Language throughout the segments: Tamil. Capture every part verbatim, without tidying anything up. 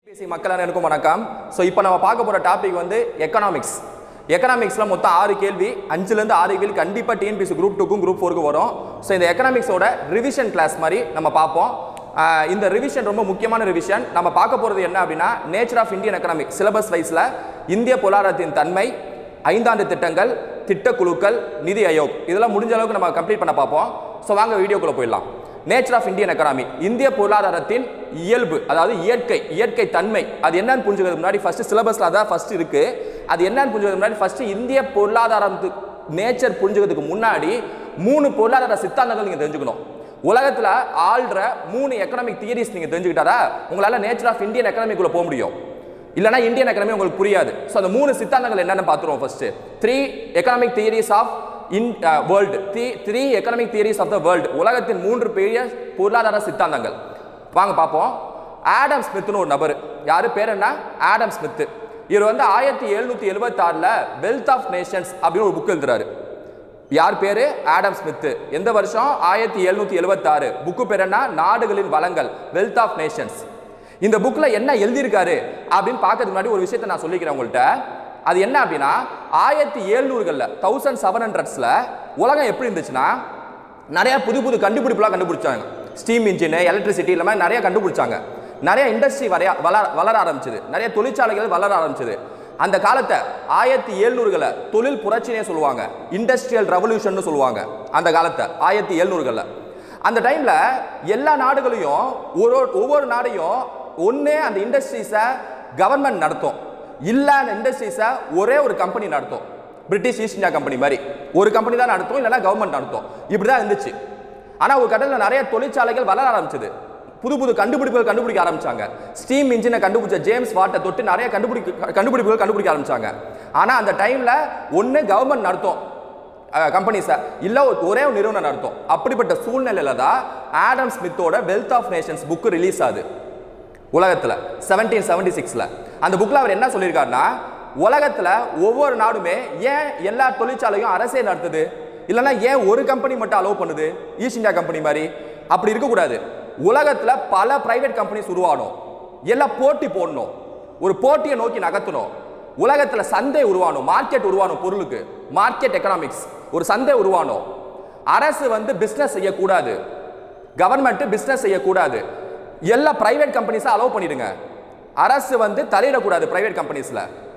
பேசி மக்கள் அனைவருக்கும் வணக்கம். ஸோ இப்போ நம்ம பார்க்க போகிற டாபிக் வந்து எக்கனாமிக்ஸ். எக்கனாமிக்ஸில் மொத்தம் ஆறு கேள்வி, அஞ்சுலேருந்து ஆறு கேள்வி கண்டிப்பாக டிஎன்பிசி குரூப் டூக்கும் குரூப் ஃபோருக்கு வரும். ஸோ இந்த எக்கனாமிக்ஸோட ரிவிஷன் கிளாஸ் மாதிரி நம்ம பார்ப்போம். இந்த ரிவிஷன் ரொம்ப முக்கியமான ரிவிஷன். நம்ம பார்க்க போகிறது என்ன அப்படின்னா, nature of Indian economic syllabus வைஸில் இந்திய பொருளாதாரத்தின் தன்மை, ஐந்தாண்டு திட்டங்கள், திட்டக்குழுக்கள், நிதி ஆயோக் இதெல்லாம் முடிஞ்ச அளவுக்கு நம்ம கம்ப்ளீட் பண்ண பார்ப்போம். ஸோ வாங்க வீடியோக்குள்ளே போயிடலாம். நேச்சர் ஆஃப் இந்தியன் எக்கனாமி, இந்திய பொருளாதாரத்தின் இயல்பு, அதாவது இயற்கை இயற்கை தன்மை, அது என்னன்னு புரிஞ்சுக்கிறது முன்னாடி ஃபர்ஸ்ட் சிலபஸ்ல அதான் ஃபர்ஸ்ட் இருக்கு. அது என்னன்னு புரிஞ்சுக்கிறது முன்னாடி ஃபர்ஸ்ட் இந்திய பொருளாதாரத்துக்கு நேச்சர் புரிஞ்சுக்கிறதுக்கு முன்னாடி மூணு பொருளாதார சித்தாந்தங்கள் நீங்க தெரிஞ்சுக்கணும். உலகத்துல ஆள்ற மூணு எக்கனாமிக் தியரிஸ் நீங்க தெரிஞ்சுக்கிட்டாரா உங்களால நேச்சர் ஆஃப் இந்தியன் எக்கனாமிக்குள்ள போக முடியும். இல்லைனா இந்தியன் எக்கனாமி உங்களுக்கு புரியாது. ஸோ அந்த மூணு சித்தாந்தங்கள் என்னன்னு பார்த்துருவோம். First three economic theories of in world, three three economic theories of the world, உலகத்தின் மூன்று பெரிய பொருளாதார சித்தாந்தங்கள். வாங்க பார்ப்போம். ஆடம் ஸ்மித்னு ஒரு நபர், யாரு பேர் என்ன, ஆடம் ஸ்மித். இவர் வந்து ஆயிரத்தி எழுநூத்தி எழுபத்தி ஆறுல வெல்த் ஆஃப் நேஷன்ஸ் அப்படின்னு ஒரு புக் எழுதுறாரு. யார் பேரு, ஆடம் ஸ்மித். எந்த வருஷம், ஆயிரத்தி எழுநூத்தி எழுபத்தி ஆறு. புக்கு பேர் என்ன, நாடுகளின் வளங்கள், வெல்த் ஆஃப் நேஷன்ஸ். இந்த புக்ல என்ன எழுதியிருக்காரு அப்படின்னு பார்க்கறதுக்கு முன்னாடி ஒரு விஷயத்தை நான் சொல்லிக்கிறேன் உங்கள்கிட்ட. அது என்ன அப்படின்னா, ஆயிரத்தி எழுநூறுகள்ல தௌசண்ட் செவன் ஹண்ட்ரட்ஸ்ல உலகம் எப்படி இருந்துச்சுன்னா, நிறைய புது புது கண்டுபிடிப்புலாம் கண்டுபிடிச்சாங்க. ஸ்டீம் இன்ஜின், எலக்ட்ரிசிட்டி இந்த மாதிரி நிறைய கண்டுபிடிச்சாங்க. நிறைய இண்டஸ்ட்ரி வரைய வளர வளர ஆரம்பிச்சது, நிறைய தொழிற்சாலைகள் வளர ஆரம்பிச்சது. அந்த காலத்தை ஆயிரத்தி எழுநூறுகளை தொழில் புரட்சினே சொல்லுவாங்க, இண்டஸ்ட்ரியல் ரெவல்யூஷன் சொல்லுவாங்க. அந்த காலத்தை ஆயிரத்தி எழுநூறுகள்ல அந்த டைம்ல எல்லா நாடுகளையும் ஒரு ஒவ்வொரு நாடையும் ஒன்னே அந்த இண்டஸ்ட்ரீஸை கவர்மெண்ட் நடத்தும், இல்ல அந்த இண்டஸ்ட்ரீஸை ஒரே ஒரு கம்பெனி நடத்தும். பிரிட்டிஷ் ஈஸ்ட் இந்தியா கம்பெனி மாதிரி ஒரு கம்பெனி தான் நடத்தும், இல்லைன்னா கவர்மெண்ட் நடத்தும். இப்படிதான் இருந்துச்சு. ஆனா ஒரு கடலில் நிறைய தொழிற்சாலைகள் வளர ஆரம்பிச்சது, புது புது கண்டுபிடிப்புகள் கண்டுபிடிக்க ஆரம்பிச்சாங்க. ஸ்டீம் இன்ஜினை கண்டுபிடிச்ச ஜேம்ஸ் வாட்டை தொட்டு நிறைய கண்டுபிடிக்க கண்டுபிடிப்புகள் கண்டுபிடிக்க ஆரம்பிச்சாங்க. ஆனா அந்த டைம்ல ஒன்னு கவர்மெண்ட் நடத்தும் கம்பெனிஸை, இல்ல ஒரே ஒரு நிறுவனம் நடத்தும். அப்படிப்பட்ட சூழ்நிலையில தான் ஆடம் ஸ்மித்தோட wealth of nations book release ஆகுது உலகத்துல செவன்டீன் செவன்டி சிக்ஸ்ல. அந்த புக்ல அவர் என்ன சொல்லியிருக்காருன்னா, உலகத்துல ஒவ்வொரு நாடுமே ஏன் எல்லா தொழிற்சாலையும் அரசே நடத்துது, இல்லைன்னா ஏன் ஒரு கம்பெனி மட்டும் அலோவ் பண்ணுது, ஈஸ்ட் இந்தியா கம்பெனி மாதிரி. அப்படி இருக்கக்கூடாது. உலகத்துல பல பிரைவேட் கம்பெனிஸ் உருவானும், எல்லாம் போட்டி போடணும், ஒரு போட்டியை நோக்கி நகர்த்தணும். உலகத்துல சந்தை உருவானும், மார்க்கெட் உருவானும், பொருளுக்கு மார்க்கெட் எக்கனாமிக்ஸ், ஒரு சந்தை உருவானும். அரசு வந்து பிசினஸ் செய்யக்கூடாது, கவர்மெண்ட் பிசினஸ் செய்யக்கூடாது, எல்லா பிரைவேட் கம்பெனிஸை அலோவ் பண்ணிடுங்க. அரசு வந்து தலையிடக்கூடாது பிரைவேட் கம்பெனிஸ்ல.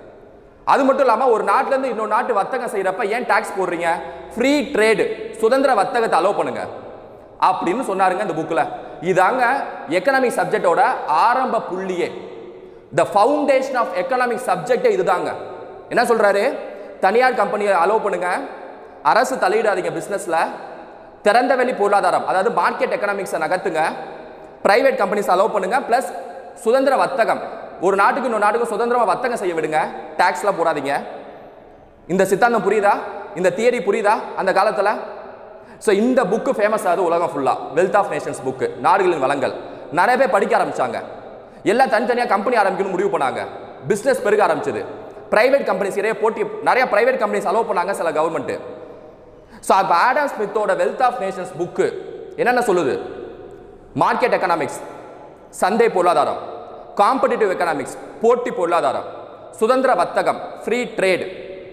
அது மட்டும் இல்லாம ஒரு நாட்டுல இருந்து இன்னொரு நாட்டு வர்த்தகம் செய்யறப்ப ஏன் டாக்ஸ் போடுறீங்க, ஃப்ரீ ட்ரேடு, சுதந்திர வர்த்தகத்தை அலோவ் பண்ணுங்க அப்படின்னு சொன்னாருங்க இந்த புக்ல. இதாங்க எக்கனாமிக் சப்ஜெக்டோட ஆரம்ப புள்ளியே. The foundation of economic subject இதுதாங்க. என்ன சொல்றாரு, தனியார் கம்பெனியை அலோவ் பண்ணுங்க, அரசு தலையிடாதீங்க பிசினஸ்ல, திறந்த வெளி பொருளாதாரம் அதாவது மார்க்கெட் எக்கனாமிக்ஸை நகர்த்துங்க, பிரைவேட் கம்பெனிஸ் அலோவ் பண்ணுங்க, பிளஸ் சுதந்திர வர்த்தகம், ஒரு நாட்டுக்கு இன்னொரு நாட்டுக்கு சுதந்திரமா வர்த்தகம் செய்ய விடுங்க, டாக்ஸ்லாம் போடாதீங்க. இந்த சித்தாந்தம் புரியுதா, இந்த தியரி புரியுதா அந்த காலத்துல? ஸோ இந்த புக்கு ஃபேமஸ் ஆகுது உலகம் ஃபுல்லா, வெல்த் ஆஃப் நேஷன்ஸ் புக்கு, நாடுகளின் வளங்கள். நிறைய பேர் படிக்க ஆரம்பிச்சாங்க, எல்லாம் தனித்தனியாக கம்பெனி ஆரம்பிக்கணும்னு முடிவு பண்ணாங்க, பிசினஸ் பெருக ஆரம்பிச்சது, பிரைவேட் கம்பெனிஸ் நிறைய போட்டி, நிறைய பிரைவேட் கம்பெனிஸ் அலோவ் பண்ணாங்க சில கவர்மெண்ட். ஸோ அப்போ ஆடம் ஸ்மித்தோட வெல்த் ஆஃப் நேஷன்ஸ் புக்கு என்னென்ன சொல்லுது, மார்க்கெட் எக்கனாமிக்ஸ் சந்தை பொருளாதாரம், காம்படிட்டிவ் எக்கனாமிக்ஸ் போட்டி பொருளாதாரம், சுதந்திர வர்த்தகம் ஃப்ரீ ட்ரேட்,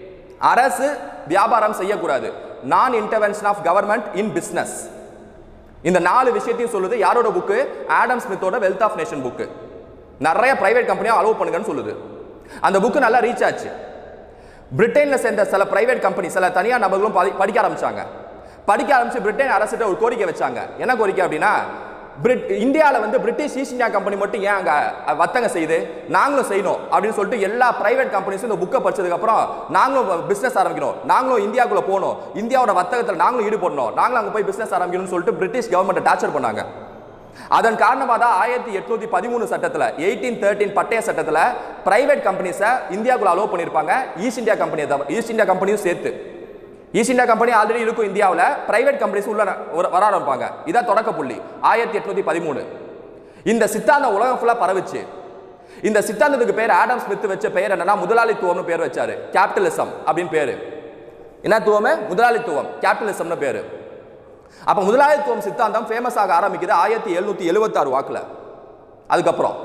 அரசு வியாபாரம் செய்யக்கூடாது, non intervention of government in business. இந்த நாலு விஷயத்தையும் சொல்லுது. யாரோட புக்கு, ஆடம் ஸ்மித்தோட வெல்த் ஆஃப் நேஷன் புக்கு. நிறைய பிரைவேட் கம்பெனியை அலோவ் பண்ணுங்கன்னு சொல்லுது. அந்த புக்கு நல்லா ரீச் ஆச்சு. பிரிட்டன்ல சேர்ந்த சில பிரைவேட் கம்பெனி, சில தனியார் நபர்களும் படிக்க ஆரம்பிச்சாங்க. படிக்க ஆரம்பிச்சு பிரிட்டன் அரசிட்ட ஒரு கோரிக்கை வச்சாங்க. என்ன கோரிக்கை அப்படின்னா, இந்தியாவில் வந்து பிரிட்டிஷ் ஈஸ்ட் இந்தியா கம்பெனி மட்டும் ஏன் அங்கே வர்த்தகம் செய்யுது, நாங்களும் செய்யணும் அப்படின்னு சொல்லிட்டு எல்லா பிரைவேட் கம்பெனிஸும் இந்த புக்கை படிச்சதுக்கு அப்புறம் நாங்களும் பிசினஸ் ஆரம்பிக்கணும், நாங்களும் இந்தியாவுக்குள்ள போகணும், இந்தியாவோட வர்த்தகத்தில் நாங்களும் ஈடுபடணும், நாங்களும் அங்கே போய் பிசினஸ் ஆரம்பிக்கணும்னு சொல்லிட்டு பிரிட்டிஷ் கவர்மெண்ட் டார்ச்சர் பண்ணாங்க. அதன் காரணமாக தான் ஆயிரத்தி எட்நூத்தி பதிமூணு சட்டத்தில், எயிட்டீன் தேர்ட்டீன் பட்டய சட்டத்தில் பிரைவேட் கம்பெனிஸை இந்தியாவுக்குள்ள அலோவ் பண்ணியிருப்பாங்க, ஈஸ்ட் இந்தியா கம்பெனியை தவிர, ஈஸ்ட் இந்தியா கம்பெனியும் சேர்த்து. ஈஸ்ட் இந்தியா கம்பெனி ஆல்ரெடி இருக்கும் இந்தியாவில், பிரைவேட் கம்பெனிஸ் உள்ள வர ஆரம்பிப்பாங்க. இதான் தொடக்க புள்ளி ஆயிரத்தி எட்நூத்தி பதிமூணு. இந்த சித்தாந்தம் உலகம் ஃபுல்லா பரவிச்சு. இந்த சித்தாந்தத்துக்கு பேர் ஆடம் ஸ்மித் வச்ச பெயர் என்னன்னா, முதலாளித்துவம்னு பேர் வச்சாரு, கேபிட்டலிசம் அப்படின்னு பேரு. என்னத்துவமே, முதலாளித்துவம், கேபிட்டலிசம்னு பேரு. அப்ப முதலாளித்துவம் சித்தாந்தம் ஃபேமஸ் ஆக ஆரம்பிக்குது ஆயிரத்தி எழுநூத்தி எழுபத்தி ஆறு வாக்குல. அதுக்கப்புறம்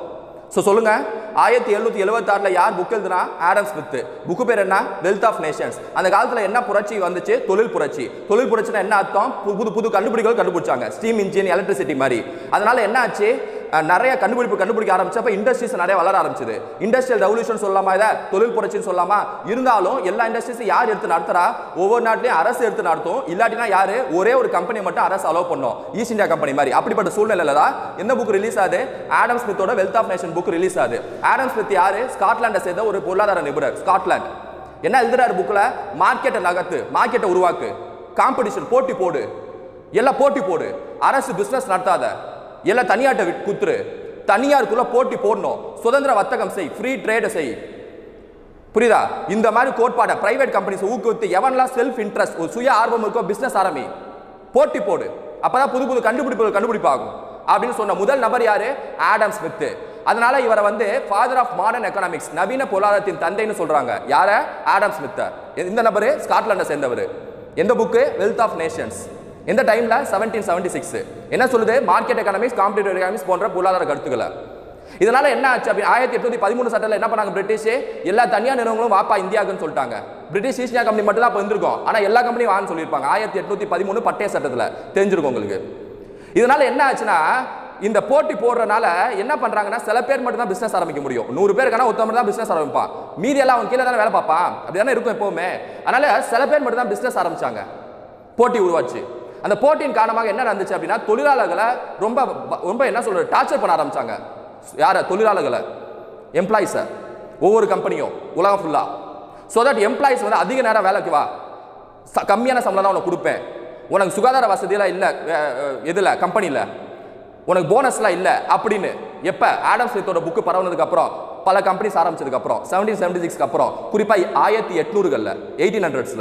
ஸோ சொல்லுங்க, ஆயிரத்தி எழுநூத்தி எழுபத்தி ஆறுல யார் புக் எழுதுனா? Adam Smith. புக்கு பேர் என்ன? Wealth of nations. அந்த காலத்துல என்ன புரட்சி வந்துச்சு? தொழில் புரட்சி. தொழில் புரட்சினா என்ன அர்த்தம்? புது புது கண்டுபிடிப்புகள் கண்டுபிடிச்சாங்க, ஸ்டீம் இன்ஜின், எலக்ட்ரிசிட்டி மாதிரி. அதனால என்ன ஆச்சு? நிறைய கண்டுபிடிப்பு கண்டுபிடிக்க ஆரம்பிச்சப்ப இண்டஸ்ட்ரீஸ் நிறைய வளர ஆரம்பிச்சது. இண்டஸ்ட்ரியல் ரெவல்யூஷன் சொல்லலாமா? இதை தொழில் புரட்சின்னு சொல்லலாமா? இருந்தாலும் எல்லா இண்டஸ்ட்ரீஸும் யார் எடுத்து நடத்துறா? ஒவ்வொரு நாட்டிலையும் அரசு எடுத்து நடத்தும். இல்லாட்டினா யாரு? ஒரே ஒரு கம்பெனி மட்டும் அரசு அலோவ் பண்ணும், ஈஸ்ட் இந்தியா கம்பெனி மாதிரி. அப்படிப்பட்ட சூழ்நிலையில தான் என்ன புக் ரிலீஸ் ஆகுது? ஆடம் ஸ்மித்தோட wealth of nation book release ஆகுது. ஆடம் ஸ்மித் யாரு? ஸ்காட்லாண்டை சேர்ந்த ஒரு பொருளாதார நிபுணர். ஸ்காட்லாந்து என்ன எழுதுறாரு புக்ல? மார்க்கெட்டை நகர்த்து, மார்க்கெட்டை உருவாக்கு, காம்படிஷன், போட்டி போடு, எல்லாம் போட்டி போடு, அரசு பிசினஸ் நடத்தாத, எல்லாம் தனியாட்ட குத்துரு, தனியாருக்குள்ள போட்டி போடணும், சுதந்திர வர்த்தகம் செய், ஃப்ரீ ட்ரேட் செய். புரியுதா? இந்த மாதிரி கோட்பாடை பிரைவேட் கம்பெனிஸ் ஊக்குவித்து எவன்லாம் செல்ஃப் இன்ட்ரெஸ்ட், ஒரு சுய ஆர்வம் இருக்கோ பிசினஸ் ஆரம்பி, போட்டி போடு, அப்பதான் புது புது கண்டுபிடிப்புகள் கண்டுபிடிப்பாகும் அப்படின்னு சொன்ன முதல் நபர் யாரு? Adam Smith. அதனால இவரை வந்து ஃபாதர் ஆஃப் மாடர்ன் எக்கனாமிக்ஸ், நவீன பொருளாதாரத்தின் தந்தைன்னு சொல்றாங்க. யார? Adam Smith. இந்த நபர் ஸ்காட்லாண்டை சேர்ந்தவர். எந்த புக்கு? Wealth of nations. எந்த டைம்ல? Seventeen seventy six. என்ன சொல்லுது? மார்க்கெட் எக்கனாமிக்ஸ், காம்படிட்டிவ் எக்கனாமிக்ஸ் போன்ற பொருளாதார கருத்துக்களை. இதனால என்ன ஆச்சு? அப்படி ஆயிரத்தி எட்நூத்தி பதிமூணு சட்டத்தில் என்ன பண்ணாங்க? பிரிட்டிஷ் எல்லா தனியார் நிறுவனங்களும் வாப்பா இந்தியாவுக்குன்னு சொல்லிட்டாங்க. பிரிட்டிஷ் ஈஸ்ட் இந்தியா கம்பெனி மட்டும் தான் இருந்திருக்கும், ஆனா எல்லா கம்பெனியும் வான்னு சொல்லியிருப்பாங்க. ஆயிரத்தி எட்நூத்தி பதிமூணு பட்டய சட்டத்தில் தெரிஞ்சிருக்கும் உங்களுக்கு. இதனால என்ன ஆச்சுன்னா, இந்த போட்டி போடுறதுனால என்ன பண்றாங்கன்னா, சில பேர் மட்டும் தான் பிசினஸ் ஆரம்பிக்க முடியும். நூறு பேருக்கான ஒருத்தர் தான் பிசினஸ் ஆரம்பிப்பான், மீதி எல்லாம் அவன் கீழே தானே வேலை பார்ப்பான். அப்படிதானே இருக்கும் எப்பவுமே. அதனால சில பேர் மட்டும் தான் பிசினஸ் ஆரம்பிச்சாங்க, போட்டி உருவாச்சு. அந்த போட்டியின் காரணமாக என்ன நடந்துச்சு அப்படின்னா, தொழிலாளர்களை ரொம்ப ரொம்ப என்ன சொல்றது, டார்ச்சர் பண்ண ஆரம்பிச்சாங்க. யார? தொழிலாளர்களை, எம்ப்ளாயிஸை, ஒவ்வொரு கம்பெனியும் உலகம் ஃபுல்லா. ஸோ தட் எம்ப்ளாயிஸ் வந்து அதிக நேரம் வேலைக்கு வா, கம்மியான சம்பளம் தான் உனக்கு கொடுப்பேன், உனக்கு சுகாதார வசதியெல்லாம் இல்லை எதுல கம்பெனியில், உனக்கு போனஸ்லாம் இல்லை அப்படின்னு. எப்போ? ஆடம் ஸ்மித்தோட புக்கு பரவுனதுக்கு அப்புறம், பல கம்பெனிஸ் ஆரம்பிச்சதுக்கு அப்புறம், செவன்டீன் செவன்டி சிக்ஸ்க்கு அப்புறம், குறிப்பாக ஆயிரத்தி எட்நூறுகளில், எயிட்டீன் ஹண்ட்ரட்ஸ்ல,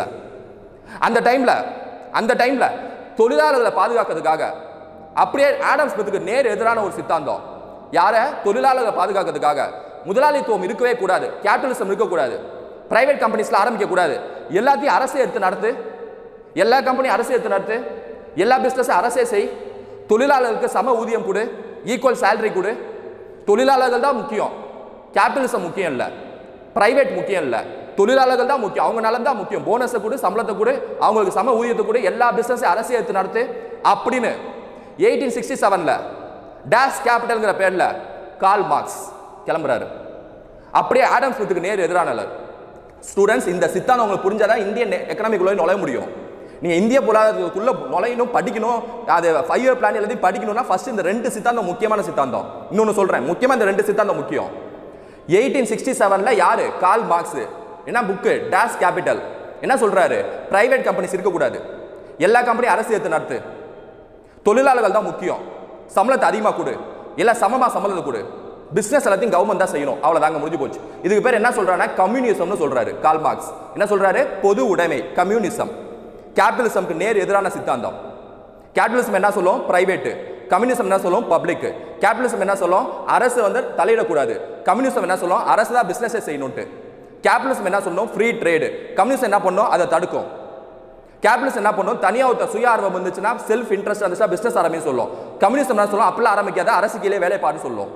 அந்த டைம்ல அந்த டைம்ல தொழிலாளர்களை பாதுகாக்கிறதுக்காக அப்படியே ஆடம் ஸ்மித்துக்கு நேர் எதிரான ஒரு சித்தாந்தம். யார? தொழிலாளர்களை பாதுகாக்கிறதுக்காக முதலாளித்துவம் இருக்கவே கூடாது, கேபிட்டலிசம் இருக்கக்கூடாது, பிரைவேட் கம்பெனிஸ்ல ஆரம்பிக்க கூடாது, எல்லாத்தையும் அரசே எடுத்து நடத்து, எல்லா கம்பெனியும் அரசே எடுத்து நடத்து, எல்லா பிசினஸ் அரசே செய், தொழிலாளர்களுக்கு சம ஊதியம் கொடு, ஈக்குவல் சேலரி கொடு. தொழிலாளர்கள் தான் முக்கியம், கேபிட்டலிசம் முக்கியம் இல்லை, பிரைவேட் முக்கியம் இல்லை, தொழிலாளர்கள் தான் முக்கியம், அவங்க நலன் தான் முக்கியம். போனஸை கொடு, சம்பளத்தை கொடு, அவங்களுக்கு சம ஊதியத்தை கொடு, எல்லா பிசினஸ் அரசே எடுத்து நடத்து அப்படின்னு எயிட்டீன் சிக்ஸ்டி செவன்ல டேஷ் கேபிட்டல்ங்கிற பேர்ல கார்ல் மார்க்ஸ் கிளம்புறாரு. அப்படியே ஆடம் ஸ்மித்துக்கு நேர் எதிரானவர். ஸ்டூடெண்ட்ஸ், இந்த சித்தாந்தம் உங்களுக்கு புரிஞ்சாதான் இந்தியன் எக்கனாமிக்குள்ள நுழைய முடியும். நீங்க இந்திய பொருளாதாரத்துக்குள்ள நுழையணும், படிக்கணும், அது ஃபைவ் இயர் பிளான் எழுதி படிக்கணும்னா ஃபர்ஸ்ட் இந்த ரெண்டு சித்தாந்தம் முக்கியமான சித்தாந்தம். இன்னொன்னு சொல்றேன், முக்கியமா இந்த ரெண்டு சித்தாந்தம் முக்கியம். எயிட்டீன் சிக்ஸ்டி செவன்ல யாரு? Karl Marx. என்ன புக்கு? Das Kapital. என்ன சொல்றாரு? பிரைவேட் கம்பெனிஸ் இருக்கக்கூடாது, எல்லா கம்பெனியும் அரசு எடுத்து நடத்து, தொழிலாளர்கள் தான் முக்கியம், சம்பளத்தை அதிகமாக கொடு, எல்லாம் சமமா சம்பளத்தை கொடு, பிசினஸ் எல்லாத்தையும் கவர்மெண்ட் தான் செய்யணும், அவ்வளவுதாங்க, முடிஞ்சு போச்சு. இதுக்கு பேர் என்ன சொல்றாருன்னா கம்யூனிசம்னு சொல்றாரு கார்ல் மார்க்ஸ். என்ன சொல்றாரு? பொது உடைமை, கம்யூனிசம். கேபிட்டலிசம்க்கு நேர் எதிரான சித்தாந்தம். கேபிட்டலிசம் என்ன சொல்லும்? பிரைவேட். கம்யூனிசம் என்ன சொல்லும்? பப்ளிக். கேபிட்டலிசம் என்ன சொல்லும்? அரசு வந்து தலையிடக்கூடாது. கம்யூனிசம் என்ன சொல்லும்? அரசு தான் பிசினஸ் செய்யணும்ட்டு. கேபிட்டலிசம் என்ன சொல்லும்? Free trade. கம்யூனிசம் என்ன பண்ணும்? அதை தடுக்கும். கேபிட்டலிசம் என்ன பண்ணும்? தனியாக ஒருத்தர் சுய ஆர்வம் வந்துச்சுன்னா, செல்ஃப் இன்ட்ரெஸ்ட் வந்துச்சுன்னா பிசினஸ் ஆரம்பின்னு சொல்லும். கம்யூனிசம் என்ன சொல்லும்? அப்பெல்லாம் ஆரம்பிக்காத, அரசு கீழே வேலை பாடு சொல்லும்.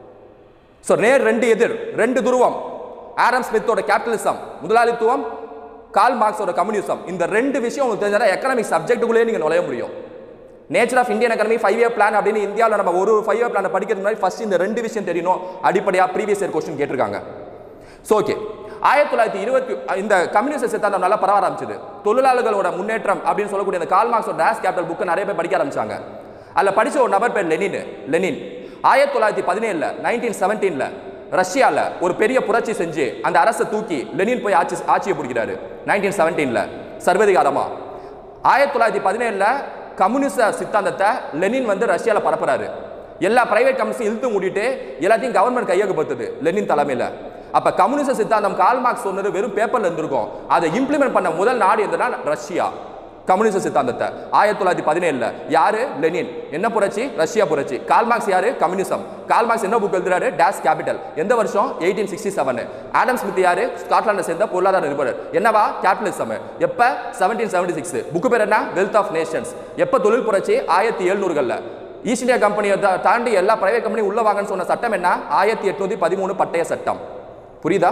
ஸோ நேர் ரெண்டு எதிர், ரெண்டு துருவம். ஆடம் ஸ்மித்தோட கேபிட்டலிசம் முதலாளித்துவம், கார்ல் மார்க்ஸோட கம்யூனிசம். இந்த ரெண்டு விஷயம் உங்களுக்கு தெரிஞ்சா எக்கனாமிக் சப்ஜெக்ட்டுக்குள்ளே நீங்க நுழைய முடியும். Nature of Indian economy five year plan அப்படின்னு இந்தியாவில் நம்ம ஒரு ஃபைவ் இயர் பிளான் படிக்கிறதுக்கு முன்னாடி ஃபர்ஸ்ட் இந்த ரெண்டு விஷயம் தெரியணும். அடிப்படையாக ப்ரீவியஸ் இயர் கொஸ்டின் கேட்டிருக்காங்க. ஸோ ஓகே, ஆயிரத்தி தொள்ளாயிரத்தி இருபத்தி இந்த கம்யூனிஸ்ட் சித்தாந்தம் நல்லா பரவ ஆரம்பிச்சது. தொழிலாளர்களோட முன்னேற்றம் அப்படின்னு சொல்லக்கூடிய இந்த கார்ல் மார்க்ஸோட டேஷ் கேபிட்டல் புக்கை நிறைய பேர் படிக்க ஆரம்பிச்சாங்க. அதில் படிச்ச ஒரு நபர் பேர் லெனின். லெனின் ஆயிரத்தி தொள்ளாயிரத்தி பதினேழுல நைன்டீன் செவன்டீன்ல ரஷ்யாவில் ஒரு பெரிய புரட்சி செஞ்சு அந்த அரசை தூக்கி லெனின் போய் ஆட்சி ஆட்சியை பிடிக்கிறாரு. நைன்டீன் செவன்டீன்ல சர்வதிகாரமா. ஆயிரத்தி தொள்ளாயிரத்தி பதினேழுல கம்யூனிஸ்ட சித்தாந்தத்தை லெனின் வந்து ரஷ்யாவில் பரப்புறாரு. எல்லா பிரைவேட் கம்பெனிஸையும் இழுத்து மூடிட்டு எல்லாத்தையும் கவர்மெண்ட் கையகப்படுத்துது லெனின் தலைமையில். அப்ப கம்யூனிஸ்ட் சித்தாந்தம் கார்ல் மார்க்ஸ் சொன்னது வெறும் பேப்பர்ல இருந்திருக்கும். அதை இம்ப்ளிமெண்ட் பண்ண முதல் நாடு எதுனா ரஷ்யா. கம்யூனிஸ்ட் சித்தாந்தத்தை ஆயிரத்தி தொள்ளாயிரத்தி பதினேழுல யாரு? லெனின். என்ன புரட்சி? ரஷ்யா புரட்சி. கார்ல் மார்க்ஸ் யாரு? கம்யூனிசம். கார்ல் மார்க்ஸ் என்ன புக் எழுதுறாரு? Das Kapital. எந்த வருஷம்? Eighteen sixty seven. Adam Smith யாரு? ஸ்காட்லாண்டை சேர்ந்த பொருளாதார நிபுணர். என்னவா? கேபிட்டலிசம். எப்ப? Seventeen seventy six. புக்கு பேர் என்ன? Wealth of nations. எப்ப தொழில் புரட்சி? ஆயிரத்தி எழுநூறுகள்ல. ஈஸ்ட் இந்தியா கம்பெனியை தாண்டி எல்லா பிரைவேட் கம்பெனி உள்ள வாங்கன்னு சொன்ன சட்டம் என்ன? ஆயிரத்தி எட்நூத்தி பதிமூணு பட்டய சட்டம். புரியுதா?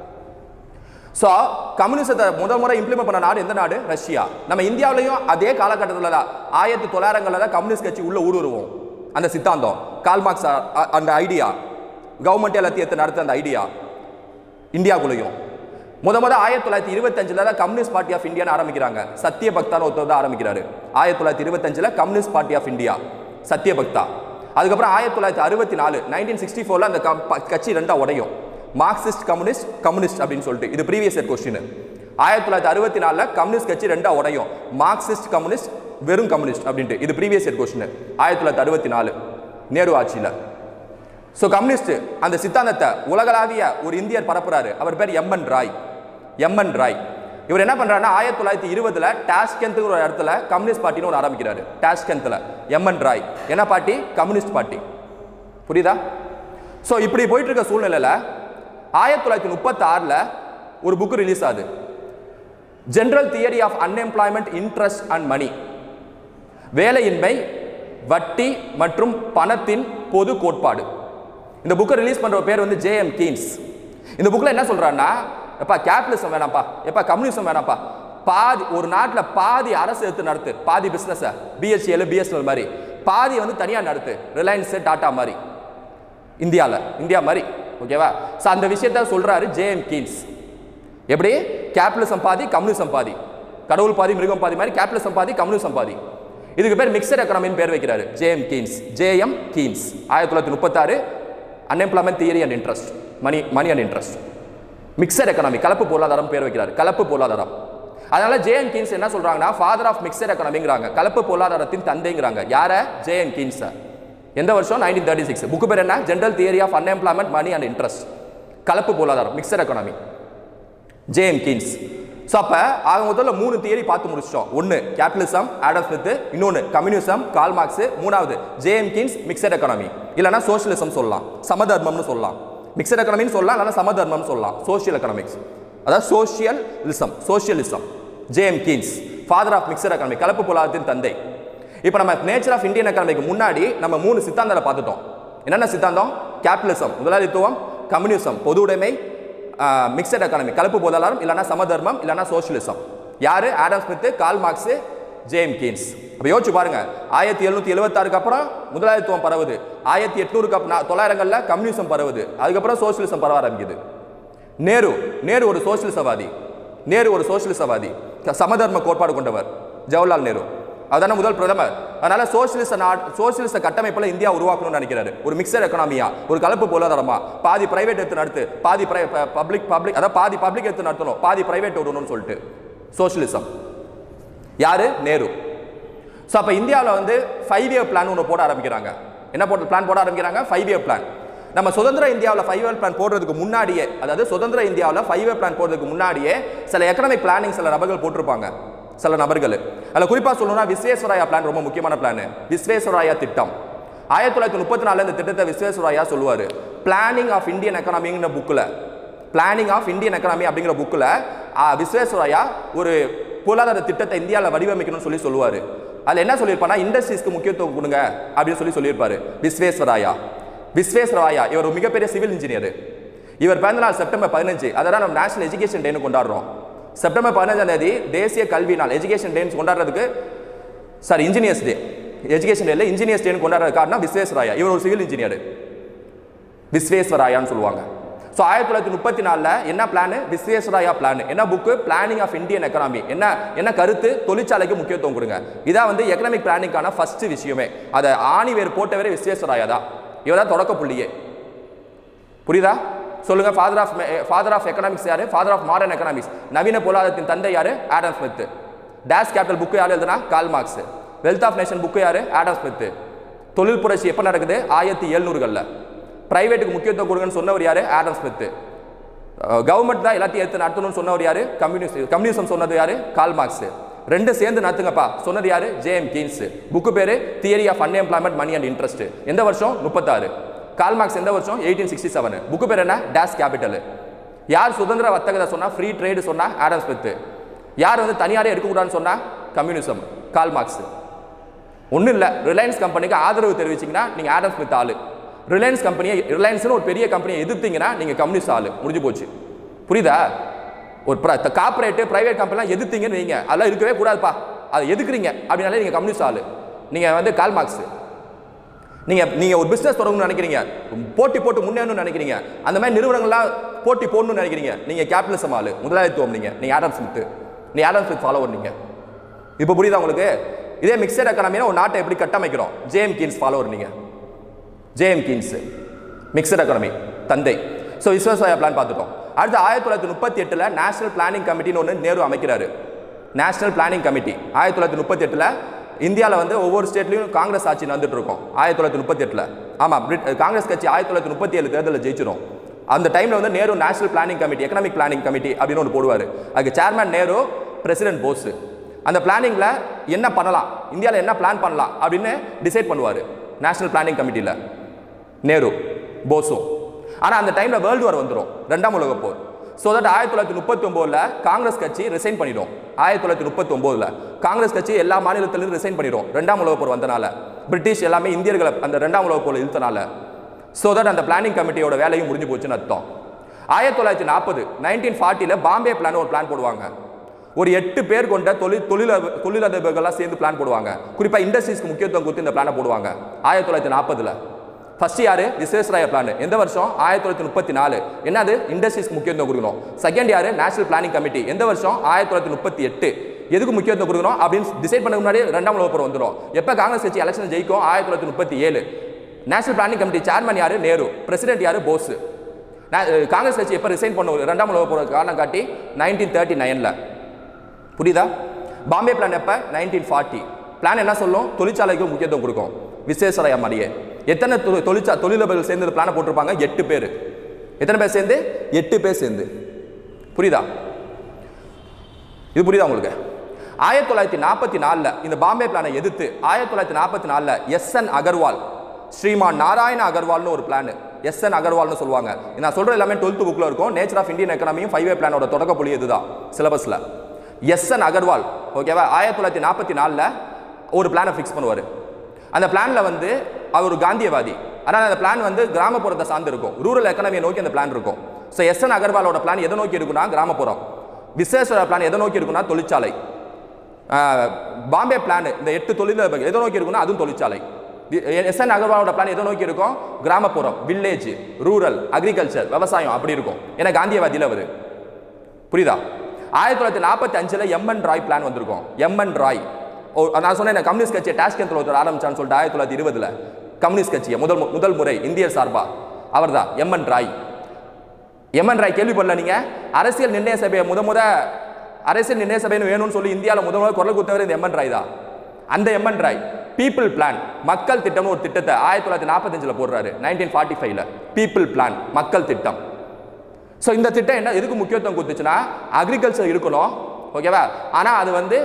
ஸோ கம்யூனிசத்தை முதல் முறை இம்ப்ளிமெண்ட் பண்ண நாடு எந்த நாடு? ரஷ்யா. நம்ம இந்தியாவிலையும் அதே காலகட்டத்தில் தான் ஆயிரத்தி தொள்ளாயிரங்களில் தான் கம்யூனிஸ்ட் கட்சி உள்ள ஊடுருவோம். அந்த சித்தாந்தம் கார்ல் மார்க்ஸ் அந்த ஐடியா கவர்மெண்ட் எல்லாத்தையும் எடுத்து நடத்த அந்த ஐடியா இந்தியாவுக்குள்ளேயும் முத முத ஆயிரத்தி தொள்ளாயிரத்தி இருபத்தஞ்சில் தான் கம்யூனிஸ்ட் பார்ட்டி ஆஃப் இந்தியான்னு ஆரம்பிக்கிறாங்க. சத்யபக்தான்னு ஒருத்தர் தான் ஆரம்பிக்கிறாரு. ஆயிரத்தி தொள்ளாயிரத்தி இருபத்தஞ்சில் Communist Party of India Satyabhakta. அதுக்கப்புறம் ஆயிரத்தி தொள்ளாயிரத்தி அறுபத்தி நாலு நைன்டீன் சிக்ஸ்டி ஃபோரில் அந்த கட்சி ரெண்டா உடையும். மார்க்சிஸ்ட் கம்யூனிஸ்ட் கம்யூனிஸ்ட் அப்படின்னு சொல்லிட்டு இது ப்ரீவியஸ் இயர் கொஸ்டின். ஆயிரத்தி தொள்ளாயிரத்தி அறுபத்தி நாலுல கம்யூனிஸ்ட் கட்சி ரெண்டா உடையும். மார்க்சிஸ்ட் கம்யூனிஸ்ட் வெறும் கம்யூனிஸ்ட் அப்படின்ட்டு இது ப்ரீவியஸ் இயர் கொஸ்டின். ஆயிரத்தி தொள்ளாயிரத்தி அறுபத்தி நாலு நேரு ஆட்சியில். ஸோ கம்யூனிஸ்ட் அந்த சித்தாந்தத்தை உலகளாவிய ஒரு இந்தியர் பரப்புறாரு. அவர் பேர் M N Roy. M N Roy இவர் என்ன பண்றாருன்னா ஆயிரத்தி தொள்ளாயிரத்தி இருபதுல டாஷ்கெண்ட் ஒரு இடத்துல கம்யூனிஸ்ட் பார்ட்டின்னு ஒரு ஆரம்பிக்கிறாரு. டாஷ்கெண்ட்ல எம் என் ராய் என்ன பார்ட்டி? Communist party. புரியுதா? ஸோ இப்படி போயிட்டு இருக்க சூழ்நிலையில் ஆயிரத்தி தொள்ளாயிரத்தி முப்பத்தி ஆறுல ஒரு புக் ரிலீஸ் ஆகுது. General theory of unemployment interest and money. வேலையின்மை, வட்டி மற்றும் பணத்தின் பொது கோட்பாடு. இந்த புக்கை ரிலீஸ் பண்ற பேர் வந்து ஜே எம் கீன்ஸ். இந்த புக்ல என்ன சொல்றாருன்னா, எப்பா கேபிட்டலிசம் வேணாம்ப்பா, எப்பா கம்யூனிசம் வேணாம்ப்பா, பாதி ஒரு நாட்டில் பாதி அரசு எடுத்து நடத்து, பாதி பிசினஸ் பிஎஸ்சிஎல் பிஎஸ்என்எல் மாதிரி பாதி வந்து தனியாக நடத்து, ரிலையன்ஸ் டாடா மாதிரி இந்தியாவில் இந்தியா மாதிரி. ஓகேவா? ஸோ அந்த விஷயத்த சொல்றாரு ஜே எம் கீன்ஸ். எப்படி? கேபிட்டலிசம் பாதி கம்யூனிசம் பாதி, கடவுள் பாதி மிருகம் பாதி மாதிரி கேபிட்டலிசம் பாதி கம்யூனிசம் பாதி. இதுக்கு பேர் மிக்சட் எக்கனாமின்னு பேர் வைக்கிறாரு J M Keynes. J M Keynes ஆயிரத்தி தொள்ளாயிரத்தி முப்பத்தாறு unemployment theory and interest money money and interest. Mixed economy கலப்பு பொருளாதாரம் பேர் வைக்கிறாரு. கலப்பு பொருளாதாரம். அதனால ஜே எம் கீன்ஸ் என்ன சொல்றாங்கன்னா ஃபாதர் ஆஃப் மிக்சட் எக்கனாமிங்கிறாங்க, கலப்பு பொருளாதாரத்தின் தந்தைங்கிறாங்க. யார? J M Keynes. எந்த வருஷம்? Nineteen thirty six. புக்கு பேர் என்ன? General theory of unemployment money and interest. கலப்பு பொருளாதாரம் mixed economy J M Keynes. So அப்போ அவங்க முதல்ல மூணு தியரி பார்த்து முடிச்சிட்டோம். ஒன்று கேபிட்டலிசம் ஆடம் ஸ்மித், இன்னொன்று கம்யூனிசம் கார்ல் மார்க்ஸ், மூணாவது J M Keynes mixed economy, இல்லைனா சோஷியலிசம் சொல்லலாம், சமதர்மம்னு சொல்லலாம். மிக்சட் எக்கனாமின்னு சொல்லலாம், இல்லைனா சமதர்மம் சொல்லலாம். சோஷியல் எக்கனாமிக்ஸ் அதாவது socialism socialism J M Keynes father of mixed economy, கலப்பு பொருளாதாரத்தின் தந்தை. இப்போ நம்ம நேச்சர் ஆஃப் இந்தியன் எக்கனாமிக்கு முன்னாடி நம்ம மூணு சித்தாந்தத்தை பார்த்துட்டோம். என்னென்ன சித்தாந்தம்? கேபிட்டலிசம் முதலாளித்துவம், கம்யூனிசம் பொது உடைமை, மிக்சட் எக்கானமி கலப்பு பொருளாதாரம், இல்லைனா சமதர்மம், இல்லைனா சோஷியலிசம். யாரு? Adam Smith, Karl Marx, J M Keynes. அப்போ யோசிச்சு பாருங்க, ஆயிரத்தி எழுநூத்தி எழுபத்தாறுக்கு அப்புறம் முதலாளித்துவம் பரவுது, ஆயிரத்தி எட்நூறுக்கு தொள்ளாயிரங்கள்ல கம்யூனிசம் பரவுது, அதுக்கப்புறம் சோஷியலிசம் பரவ ஆரம்பிக்குது. நேரு நேரு ஒரு சோஷியலிசவாதி. நேரு ஒரு சோஷியலிசவாதி, சமதர்ம கோட்பாடு கொண்டவர். ஜவஹர்லால் நேரு அதான முதல் பிரதமர். அதனால சோசியலிச நாட் சோசியலிச கட்டமைப்புல இந்தியா உருவாக்கணும்னு நினைக்கிறாரு. ஒரு மிக்சர் எக்கனாமியா, ஒரு கலப்பு பொருளாதாரமா, பாதி பிரைவேட் எடுத்து நடத்து, பாதி பப்ளிக் பப்ளிக் அதாவது பாதி பப்ளிக் எடுத்து நடத்தணும், பாதி பிரைவேட் விடணும்னு சொல்லிட்டு சோசியலிசம். யாரு? நேரு. ஸோ அப்போ இந்தியாவில் வந்து ஃபைவ் இயர் பிளான் ஒன்று போட ஆரம்பிக்கிறாங்க. என்ன போட்டு பிளான் போட ஆரம்பிக்கிறாங்க? Five year plan. நம்ம சுதந்திர இந்தியாவில் ஃபைவ் இயர் பிளான் போடுறதுக்கு முன்னாடியே, அதாவது சுதந்திர இந்தியாவில் ஃபைவ் இயர் பிளான் போடுறதுக்கு முன்னாடியே சில எக்கனாமிக் பிளானிங் சில நபர்கள் போட்டிருப்பாங்க. சில நபர்கள் அதில் குறிப்பாக சொல்லணும்னா விஸ்வேஸ்வராயா பிளான் ரொம்ப முக்கியமான பிளான். விஸ்வேஸ்வராயா திட்டம் ஆயிரத்தி தொள்ளாயிரத்தி முப்பத்தி நாலுல இந்த திட்டத்தை விஸ்வேஸ்வராயா சொல்லுவார். பிளானிங் ஆஃப் இந்தியன் எக்கனாமிங்கிற புக்கில் பிளானிங் ஆஃப் இந்தியன் எக்கனாமி அப்படிங்கிற புக்கில் விஸ்வேஸ்வராயா ஒரு பொருளாதார திட்டத்தை இந்தியாவில் வடிவமைக்கணும்னு சொல்லி சொல்லுவார். அதில் என்ன சொல்லியிருப்பானா, இண்டஸ்ட்ரீஸ்க்கு முக்கியத்துவம் கொடுங்க அப்படின்னு சொல்லி சொல்லியிருப்பாரு விஸ்வேஸ்வராயா. விஸ்வேஸ்வராயா இவர் ஒரு மிகப்பெரிய சிவில் இன்ஜினியர். இவர் பிறந்த நாள் செப்டம்பர் பதினஞ்சு. அதான் நம்ம நேஷனல் எஜுகேஷன் டேன்னு கொண்டாடுறோம். செப்டம்பர் பதினஞ்சாம் தேதி தேசிய கல்வி நாள், எஜுகேஷன் டே கொண்டாடுறதுக்கு sorry engineers day, education day இல்லை இன்ஜினியர்ஸ் டே கொண்டாடுறது காரணம் விஸ்வேஸ்வராயா. இவர் ஒரு சிவில் இன்ஜினியர், விஸ்வேஸ்வராயான்னு சொல்லுவாங்க. ஸோ ஆயிரத்தி தொள்ளாயிரத்தி முப்பத்தி நாலுல என்ன பிளான்? விஸ்வேஸ்வராயா பிளான். என்ன book? Planning of Indian economy. என்ன என்ன கருத்து? தொழிற்சாலைக்கு முக்கியத்துவம் கொடுங்க. இதான் வந்து எக்கனாமிக் பிளானிங்கான ஃபர்ஸ்ட் விஷயமே. அதை ஆணி வேறு போட்டவரே விஸ்வேஸ்வராயா தான். இவர் தான் தொடக்க புள்ளியே. புரியுதா? சொல்லுங்க. Father of father of economics யாரு? Father of modern economics. நவீன பொருளாதாரத்தின் தந்தை யாரு? Adam Smith. Das Kapital book யாரு எழுதுனா? Karl Marx. Wealth of nation book யாரு? Adam Smith. தொழில் புரட்சி எப்போ நடக்குது? ஆயிரத்தி எழுநூறுகளில். பிரைவேட்டுக்கு முக்கியத்துவம் கொடுங்கன்னு சொன்னவர் யாரு? Adam Smith. கவர்மெண்ட் தான் எல்லாத்தையும் எடுத்து நடத்தணும்னு சொன்னவர் யாரு? கம்யூனிஸ்ட். கம்யூனிசம் சொன்னது யாரு? Karl Marx. ரெண்டு சேர்ந்து நடத்துங்கப்பா சொன்னது யாரு? J M Keynes. புக்கு பேரு theory of unemployment money and interest. எந்த வருஷம்? முப்பத்தாறு. கார்ல் மார்க்ஸ் எந்த வருஷம்? Eighteen sixty seven. புக்கு பேர் என்ன? Das Kapital. யார் சுதந்திர வர்த்தகத்தை சொன்னா? ஃப்ரீ ட்ரேடு சொன்னா? Adam Smith. யார் வந்து தனியாரே எடுக்கக்கூடாதுன்னு சொன்னா? Communism, Karl Marx. ஒன்றும் இல்லை, ரிலையன்ஸ் கம்பெனிக்கு ஆதரவு தெரிவிச்சிங்கன்னா நீங்கள் ஆடம் ஸ்மித் ஆளு. ரிலையன்ஸ் கம்பெனியை ரிலையன்ஸ்னு ஒரு பெரிய கம்பெனியை எதிர்த்தீங்கன்னா நீங்கள் கம்யூனிஸ்ட் ஆளு. முடிஞ்சு போச்சு. புரியுதா? ஒரு கார்பரேட்டு பிரைவேட் கம்பெனிலாம் எதிர்த்தீங்கன்னு வைங்க, அதெல்லாம் இருக்கவே கூடாதுப்பா, அதை எதுக்குறீங்க அப்படின்னாலே நீங்கள் கம்யூனிஸ்ட் ஆளு. நீங்கள் வந்து கால் மார்க்ஸ். நீங்கள் நீங்கள் ஒரு பிஸ்னஸ் தொடங்கணும்னு நினைக்கிறீங்க, போட்டி போட்டு முன்னேறணும்னு நினைக்கிறீங்க, அந்த மாதிரி நிறுவனங்கள்லாம் போட்டி போடணும்னு நினைக்கிறீங்க, நீங்கள் கேபிட்டலிசம் ஆளு, முதலாளித்துவம். நீங்கள் நீங்கள் ஆடம் ஸ்மித், நீ ஆடம் ஸ்மித் ஃபாலோவர். நீங்கள் இப்போ புரியுதா உங்களுக்கு? இதே மிக்சட் எக்கானமினா ஒரு நாட்டை எப்படி கட்டமைக்கிறோம், ஜேஎம் கீன்ஸ் ஃபாலோவர். நீங்கள் ஜேஎம் கீன்ஸ் மிக்சட் எக்கானமி தந்தை. ஸோ விஸ்வேஸ்வரய்யா பிளான் பார்த்துட்டோம். அடுத்து ஆயிரத்தி தொள்ளாயிரத்தி முப்பத்தி எட்டில் நேஷனல் பிளானிங் கமிட்டின்னு ஒன்று நேரு அமைக்கிறாரு. நேஷனல் பிளானிங் கமிட்டி ஆயிரத்தி தொள்ளாயிரத்தி முப்பத்தி எட்டில் இந்தியாவில் வந்து ஒவ்வொரு ஸ்டேட்லையும் காங்கிரஸ் ஆட்சி நடந்துட்டு இருக்கும். ஆயிரத்தி தொள்ளாயிரத்தி முப்பத்தி எட்டில் ஆமாம், காங்கிரஸ் கட்சி ஆயிரத்தி தொள்ளாயிரத்தி முப்பத்தி ஏழு தேர்தலில் ஜெயிச்சிடும். அந்த டைமில் வந்து Nehru national planning committee, economic planning committee அப்படின்னு ஒன்று போடுவார். அதுக்கு சேர்மேன் நேரு, பிரசிடென்ட் போஸ். அந்த பிளானிங்கில் என்ன பண்ணலாம், இந்தியாவில் என்ன பிளான் பண்ணலாம் அப்படின்னு டிசைட் பண்ணுவார் நேஷனல் பிளானிங் கமிட்டியில் நேரு போஸும். ஆனால் அந்த டைமில் வேர்ல்டு வார் வந்துடும், ரெண்டாம் உலக போர். ஸோ தட் ஆயிரத்தி தொள்ளாயிரத்தி முப்பத்தி ஒம்போதில் காங்கிரஸ் கட்சி ரிசைன் பண்ணிடும். ஆயிரத்தி தொள்ளாயிரத்தி முப்பத்தி ஒம்போதில் காங்கிரஸ் கட்சி எல்லா மாநிலத்திலிருந்து ரிசைன் பண்ணிடும், ரெண்டாம் உலக போர் வந்தனால. பிரிட்டிஷ் எல்லாமே இந்தியர்களை அந்த ரெண்டாம் உலக போர் இழுத்தனால. ஸோ தட் அந்த பிளானிங் கமிட்டியோட வேலையும் முடிஞ்சு போச்சுன்னு அர்த்தம். ஆயிரத்தி தொள்ளாயிரத்தி நாற்பது நைன்டீன் ஃபார்ட்டியில் பாம்பே பிளான் ஒரு பிளான் போடுவாங்க. ஒரு எட்டு பேர் கொண்ட தொழில் தொழில தொழிலதிபர்கள்லாம் சேர்ந்து பிளான் போடுவாங்க. குறிப்பாக இண்டஸ்ட்ரீஸ்க்கு முக்கியத்துவம் கொடுத்து இந்த பிளானை போடுவாங்க ஆயிரத்தி தொள்ளாயிரத்தி நாற்பதுல. ஃபர்ஸ்ட் யாரு? விஸ்வேஸ்வரய்யா பிளான். எந்த வருஷம்? ஆயிரத்தி தொள்ளாயிரத்தி முப்பத்தி நாலு. என்னது? இண்டஸ்ட்ரீஸ்க்கு முக்கியத்துவம் கொடுக்கணும். செகண்ட் யாரு? National planning committee. எந்த வருஷம்? ஆயிரத்தி தொள்ளாயிரத்தி முப்பத்தி எட்டு. எதுக்கு முக்கியத்துவம் கொடுக்கணும் அப்படின்னு டிசைட் பண்ண முன்னாடி ரெண்டாம் உலக போர் வந்துடும். எப்போ காங்கிரஸ் கட்சி எலெக்ஷன் ஜெயிக்கும்? ஆயிரத்தி தொள்ளாயிரத்தி முப்பத்தி ஏழு. நேஷனல் பிளானிங் கமிட்டி சேர்மன் யாரு? நேரு. பிரசிடென்ட் யாரு? போஸ். காங்கிரஸ் கட்சி எப்போ ரிசைன் பண்ணுவோம் ரெண்டாம் உலக போர் காரணம் காட்டி? நைன்டீன் தேர்ட்டி நைனில். புரியுதா? பாம்பே பிளான் எப்போ? Nineteen forty. பிளான் என்ன சொல்லும்? தொழிற்சாலைக்கு முக்கியத்துவம் கொடுக்கும். விஸ்வேஸ்வரய்யா மாதிரியே எத்தனை தொழிற்சா தொழிலதிபர்கள் சேர்ந்து பிளானை போட்டிருப்பாங்க? எட்டு பேர். எத்தனை பேர் சேர்ந்து? எட்டு பேர் சேர்ந்து. புரியுதா? இது புரியுதா உங்களுக்கு? ஆயிரத்தி தொள்ளாயிரத்தி நாற்பத்தி நாலில் இந்த பாம்பே பிளானை எதிர்த்து ஆயிரத்தி தொள்ளாயிரத்தி நாற்பத்தி நாலில் எஸ் என் அகர்வால், ஸ்ரீமான் நாராயண அகர்வால்னு ஒரு பிளான். எஸ் என் அகர்வால்னு சொல்லுவாங்க. நான் சொல்ற எல்லாமே டுவெல்த் புக்கில் இருக்கும். நேச்சர் ஆஃப் இந்தியன் எக்கனாமியும் ஃபைவ் வே பிளானோட தொடக்க புள்ளி இதுதான் சிலபஸில். எஸ் என் அகர்வால் ஓகேவா ஆயிரத்தி தொள்ளாயிரத்தி நாற்பத்தி நாலில் ஒரு பிளானை ஃபிக்ஸ் பண்ணுவார். அந்த பிளானில் வந்து அவர் ஒரு காந்தியவாதி. ஆனால் அந்த பிளான் வந்து கிராமப்புறத்தை சார்ந்து இருக்கும், ரூரல் எக்கனாமியை நோக்கி அந்த பிளான் இருக்கும். ஸோ எஸ் என் அகர்வாலோட பிளான் எதை நோக்கி இருக்குன்னா கிராமப்புறம். விஸ்வேஸ்வரய்யா பிளான் எதை நோக்கி இருக்குன்னா தொழிற்சாலை. பாம்பே பிளான் இந்த எட்டு தொழில் எதை நோக்கி இருக்குன்னா அதுவும் தொழிற்சாலை. எஸ் என் அகர்வாலோட பிளான் எதை நோக்கி இருக்கும்? கிராமப்புறம், வில்லேஜ், ரூரல், அக்ரிகல்ச்சர், விவசாயம் அப்படி இருக்கும். ஏன்னா காந்தியவாதியில் அவர். புரியுதா? ஆயிரத்தி தொள்ளாயிரத்தி நாற்பத்தி அஞ்சில் எம் என் ராய் பிளான் வந்திருக்கும். எம் என் ராய் நான் சொன்னேன் கம்யூனிஸ்ட் கட்சியை டாஷ்கெந்தில் ஒருத்தர் ஆரம்பிச்சான்னு சொல்லிட்டு ஆயிரத்தி தொள்ளாயிரத்தி இருபதுல கம்யூனிஸ்ட் கட்சியை முதல் முதல் முறை இந்திய சார்பா அவர் தான் M N Roy. M N Roy கேள்விப்படல நீங்க? அரசியல் நிர்ணய சபையை முத முத அரசியல் நிர்ணய சபைன்னு வேணும்னு சொல்லி இந்தியாவில் முதல் முதல் குரல் கொடுத்தவர் இந்த எம் என் ராய் தான். அந்த M N Roy people plan, மக்கள் திட்டம்னு ஒரு திட்டத்தை ஆயிரத்தி தொள்ளாயிரத்தி நாற்பத்தஞ்சில் போடுறாரு. நைன்டீன் ஃபார்ட்டி ஃபைவ்ல பீப்புள் பிளான், மக்கள் திட்டம். ஸோ இந்த திட்டம் என்ன எதுக்கு முக்கியத்துவம் கொடுத்துச்சுன்னா அக்ரிகல்ச்சர் இருக்கணும் ஓகேவா, ஆனால் அது வந்து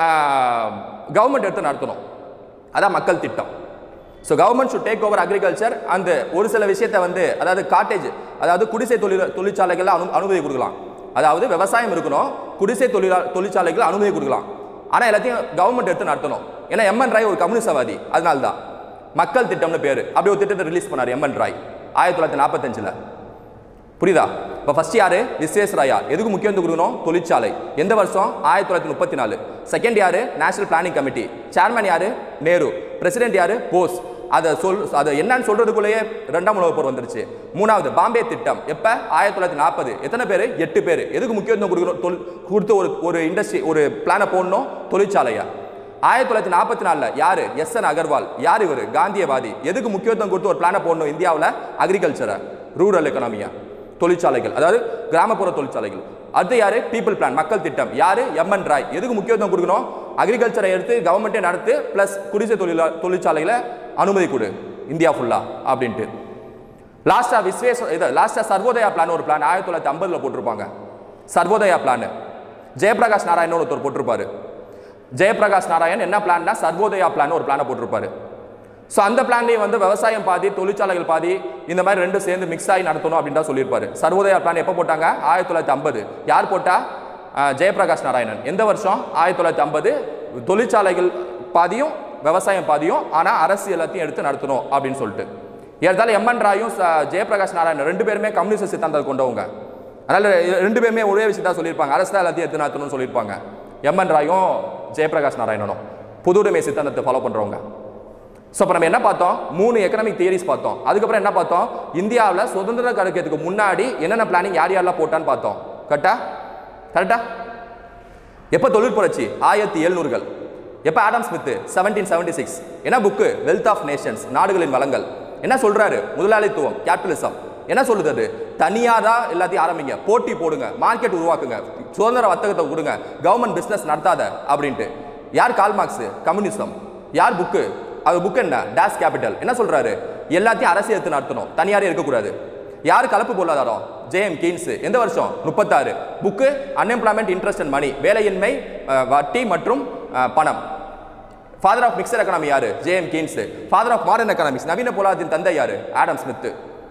கவர்மெண்ட் எடுத்து நடத்தணும். அதான் மக்கள் திட்டம். So government should take over agriculture. அந்த ஒரு சில விஷயத்தை வந்து அதாவது காட்டேஜ் அதாவது குடிசை தொழில் தொழிற்சாலைகள் அனு அனுமதி கொடுக்கலாம். அதாவது விவசாயம் இருக்கணும், குடிசை தொழிலா தொழிற்சாலைகள் அனுமதி கொடுக்கலாம். ஆனால் எல்லாத்தையும் கவர்மெண்ட் எடுத்து நடத்தணும். ஏன்னா எம் என் ராய் ஒரு கம்யூனிஸ்டவாதி, அதனால தான் மக்கள் திட்டம்னு பேர். அப்படி ஒரு திட்டத்தை ரிலீஸ் பண்ணார் எம் என் ராய் ஆயிரத்தி தொள்ளாயிரத்தி நாற்பத்தஞ்சில். புரியுதா? இப்போ ஃபர்ஸ்ட் யாரு? விஸ்வேஸ்வரய்யா. எதுக்கு முக்கியத்துவம் கொடுக்கணும்? தொழிற்சாலை. எந்த வருஷம்? ஆயிரத்தி தொள்ளாயிரத்தி முப்பத்தி நாலு. செகண்ட் யாரு? National planning committee. சேர்மன் யாரு? நேரு. பிரசிடென்ட் யாரு? போஸ். அதை சொல் அதை என்னன்னு சொல்றதுக்குள்ளேயே ரெண்டாம் உலக போர் வந்துருச்சு. மூணாவது பாம்பே திட்டம் எப்ப? ஆயிரத்தி தொள்ளாயிரத்தி நாற்பது. எத்தனை பேர்? எட்டு பேர். எதுக்கு முக்கியத்துவம் கொடுக்கணும்? கொடுத்து ஒரு ஒரு இண்டஸ்ட்ரி ஒரு பிளானை போடணும், தொழிற்சாலையா. ஆயிரத்தி தொள்ளாயிரத்தி நாற்பத்தி நாலுல யாரு? S N Agarwal. யார் இவர்? காந்தியவாதி. எதுக்கு முக்கியத்துவம் கொடுத்து ஒரு பிளானை போடணும் இந்தியாவில்? அக்ரிகல்ச்சரை, ரூரல் எக்கனாமியா, தொழிற்சாலைகள் அதாவது கிராமப்புற தொழிற்சாலைகள். அடுத்து யாரு? பீப்புள் பிளான், மக்கள் திட்டம். யாரு? M N Roy. எதுக்கு முக்கியத்துவம் கொடுக்கணும்? அக்ரிகல்ச்சரை எடுத்து கவர்மெண்ட்டே நடத்து, பிளஸ் குடிசை தொழிலா தொழிற்சாலைகளை அனுமதி கொடு இந்தியா ஃபுல்லா அப்படின்ட்டு. லாஸ்டா விஸ்வேஸ் இது லாஸ்டா சர்வோதயா பிளான் ஒரு பிளான் ஆயிரத்தி தொள்ளாயிரத்தி ஐம்பதுல போட்டிருப்பாங்க. சர்வோதயா பிளான் ஜெயபிரகாஷ் நாராயணன் ஒருத்தர் போட்டிருப்பாரு. ஜெயபிரகாஷ் நாராயண் என்ன பிளான்னா சர்வோதயா பிளான் ஒரு பிளானை போட்டிருப்பாரு. ஸோ அந்த பிளான்லேயே வந்து விவசாயம் பாதி, தொழிற்சாலைகள் பாதி, இந்த மாதிரி ரெண்டு சேர்ந்து மிக்ஸ் ஆகி நடத்தணும் அப்படின்னு தான் சொல்லியிருப்பாரு. சர்வோதயா பிளான் எப்போ போட்டாங்க? ஆயிரத்தி தொள்ளாயிரத்தி ஐம்பது. யார் போட்டா? ஜெயபிரகாஷ் நாராயணன். எந்த வருஷம்? ஆயிரத்தி தொள்ளாயிரத்தி ஐம்பது. தொழிற்சாலைகள் பாதியும் விவசாயம் பாதியும், ஆனால் அரசு எல்லாத்தையும் எடுத்து நடத்தணும் அப்படின்னு சொல்லிட்டு. ஏற்றாலும் எம் என் ராயும் ஜெயபிரகாஷ் நாராயணன் ரெண்டு பேருமே கம்யூனிஸ்ட் சித்தாந்தத்தை கொண்டவங்க. அதனால் ரெண்டு பேருமே ஒரே விஷயத்தான் சொல்லியிருப்பாங்க, அரசு தான் எல்லாத்தையும் எடுத்து நடத்தணும்னு சொல்லியிருப்பாங்க. எம் என் ராயும் ஜெயபிரகாஷ் நாராயணனும் பொதுவுடைமை சித்தாந்தத்தை ஃபாலோ பண்ணுறவங்க. ஸோ இப்போ நம்ம என்ன பார்த்தோம்? மூணு எக்கனாமிக் தியரிஸ் பார்த்தோம். அதுக்கப்புறம் என்ன பார்த்தோம்? இந்தியாவில் சுதந்திரம் கிடைக்கிறதுக்கு முன்னாடி என்னென்ன பிளானிங் யார் யாரெல்லாம் போட்டான்னு பார்த்தோம். கரெக்டா கரெக்டா எப்போ தொழில் புரட்சி? ஆயிரத்தி எழுநூறுகள். எப்போ Adam Smith? Seventeen seventy six. என்ன புக்கு? வெல்த் ஆஃப் நேஷன்ஸ், நாடுகளின் வளங்கள். என்ன சொல்றாரு? முதலாளித்துவம், கேபிட்டலிசம். என்ன சொல்லுது? அது தனியாரா எல்லாத்தையும் ஆரம்பிங்க, போட்டி போடுங்க, மார்க்கெட் உருவாக்குங்க, சுதந்திர வர்த்தகத்தை கொடுங்க, கவர்மெண்ட் பிசினஸ் நடத்தாத அப்படின்ட்டு. யார்? Karl Marx, communism. யார் புக்கு? அது புக் என்ன? Das Kapital. என்ன சொல்றாரு? எல்லாத்தையும் அரசு எடுத்து நடத்தணும், தனியாரே இருக்கக்கூடாது. யார்? கலப்பு பொருளாதாரம், ஜேஎம் கீன்ஸ். எந்த வருஷம்? முப்பத்தாறு. Book unemployment, interest and money, வேலையின்மை, வட்டி மற்றும் பணம். ஃபாதர் ஆஃப் மிக்சர் எக்கனாமி யாரு? JM Keynes. Father of modern economics, நவீன பொருளாதாரத்தின் தந்தை யாரு? Adam Smith.